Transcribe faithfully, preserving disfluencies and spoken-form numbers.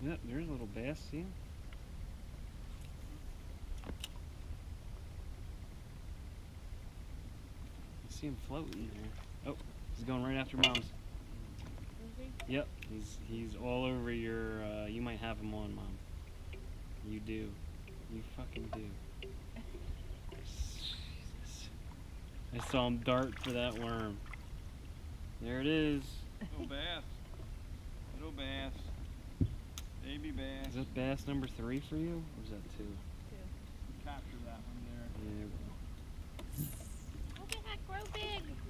Yep, there's a little bass, see him? You see him floating there. Oh, he's going right after Mom's. Yep, he's he's all over your, uh, you might have him on, Mom. You do. You fucking do. Jesus. I saw him dart for that worm. There it is. Little bass. Little bass. Baby bass. Is that bass number three for you? Or is that two? Two. Capture that one there. Yeah. Look at that grow big.